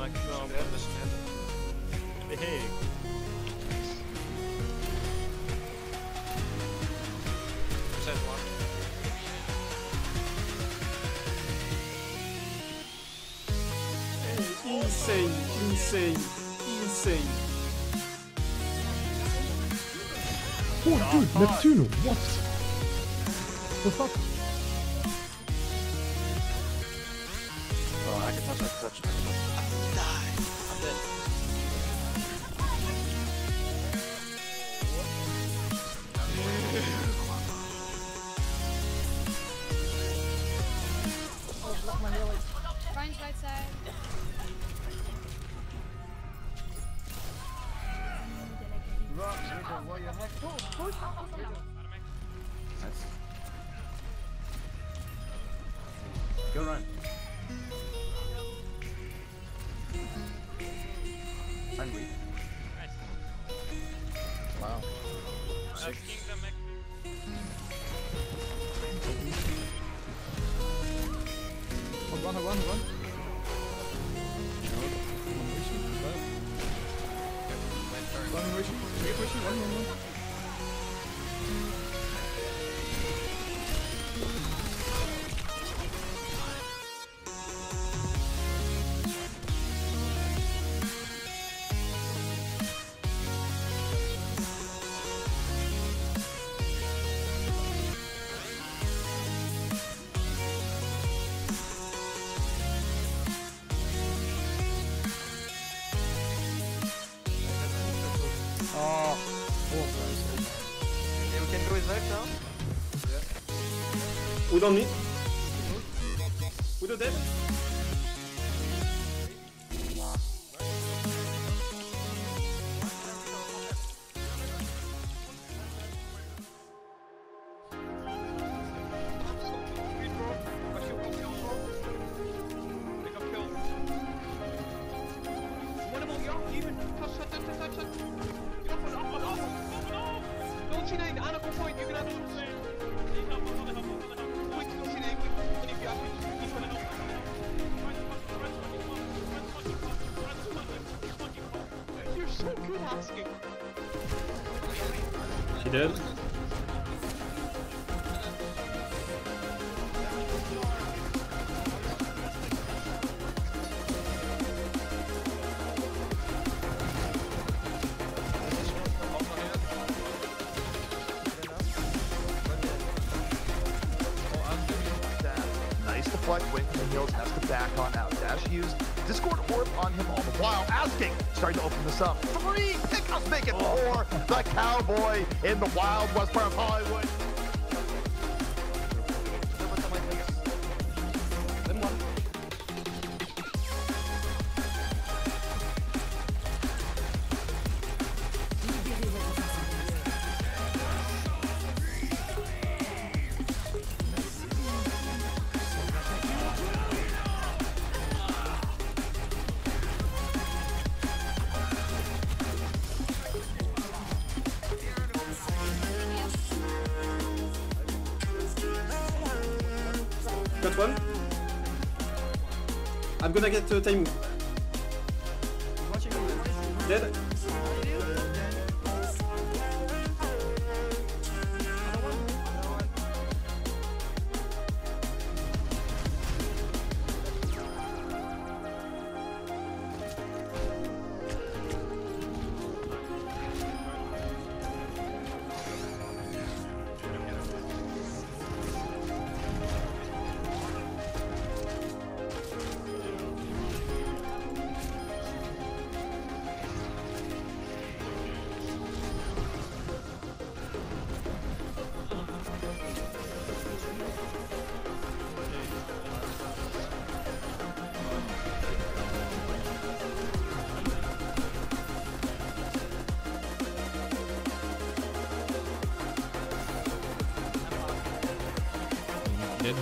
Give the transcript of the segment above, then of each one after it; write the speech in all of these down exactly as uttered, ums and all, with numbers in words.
maakt het wel een beetje snel. Hey. Zet maar. Insane, insane, insane. Oh, dude, Neptuno, what? The fuck? Oh, I can touch that touch. I'm dying. I'm dead. Oh, block my village. Ryan's right side. Nice. Go run. I'm weak. Wow. Uh, Kingdom Mac. Hold on, hold on, hold on. One wishing, three wishing, one, one, one. Oh, Okay, we can go with that now. we don't need. We do dead. You're so good asking. He dead. Nice deflect, wing from the heels, has to back on out. Dash used Discord Orb on him all the while. Asking, starting to open this up. Three pickups make it four. The Cowboy in the Wild West part of Hollywood. Got one. I'm gonna get uh, time. Dead. Dead.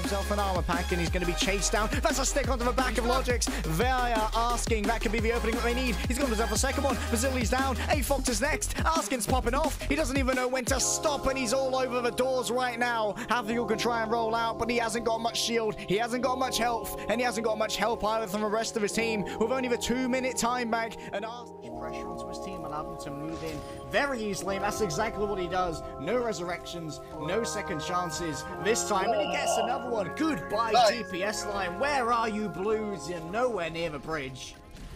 himself an armor pack, and he's going to be chased down. That's a stick onto the back of Logix. They are asking. That could be the opening that they need. He's got himself a second one. Basili's down. A-Fox is next. Askin's popping off. He doesn't even know when to stop, and he's all over the doors right now. Havriel can try and roll out, but he hasn't got much shield. He hasn't got much health, and he hasn't got much help either from the rest of his team, with only the two-minute time back. And Askin pressure onto his team, allow them to move in very easily, and that's exactly what he does. No resurrections, no second chances this time, and he gets another one. Goodbye, nice. G P S line. Where are you, Blues? You're nowhere near the bridge.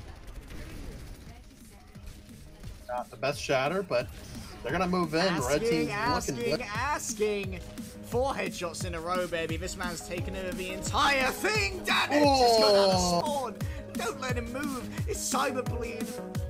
Not the best shatter, but they're gonna move in. Asking, Red team's asking, looking good. Asking. Four headshots in a row, baby. This man's taken over the entire thing. Damn it! Oh. Just got out of spawn. Don't let him move. It's Cyberbleed.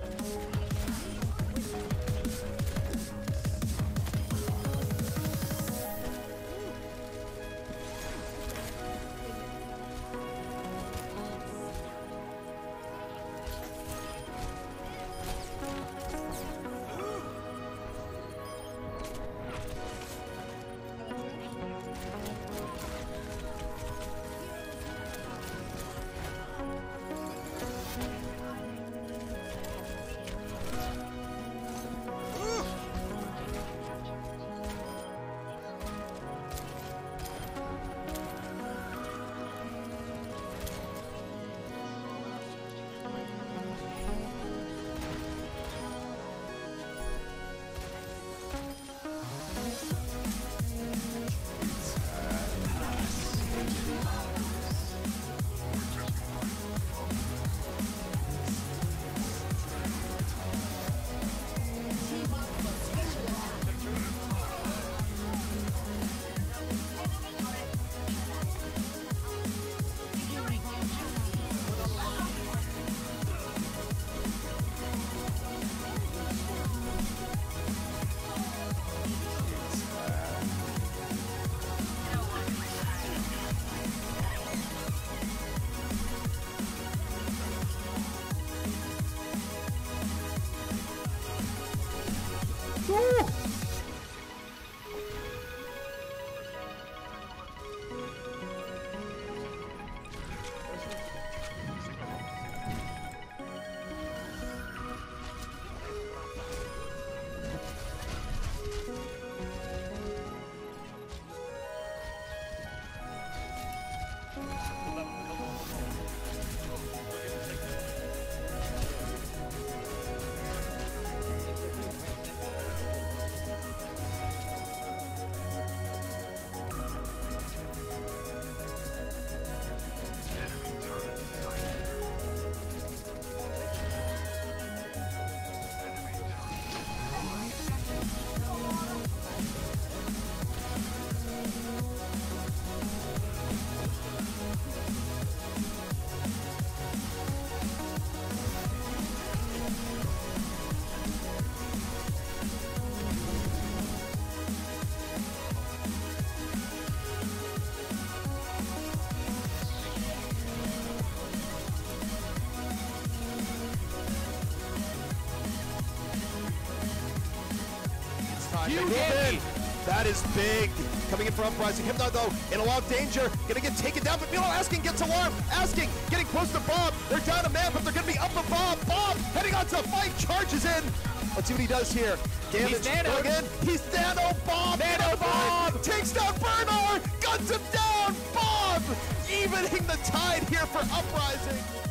Huge win. That is big. Coming in for Uprising. Hypno, though, in a lot of danger. Gonna get taken down, but meanwhile, Asking gets alarmed. Asking getting close to Bob. They're down a man, but they're gonna be up to Bob. Bob heading on to fight, charges in. Let's see what he does here. Damage. He's nano. Again. He's nano Bob. Nano Bob. Takes down Bernard. Guns him down. Bob evening the tide here for Uprising.